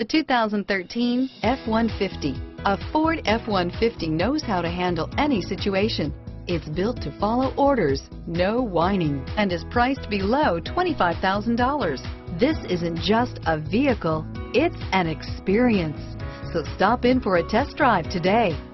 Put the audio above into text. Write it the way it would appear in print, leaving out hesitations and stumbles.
The 2013 F-150. A Ford F-150 knows how to handle any situation. It's built to follow orders, no whining, and is priced below $25,000. This isn't just a vehicle, it's an experience. So stop in for a test drive today.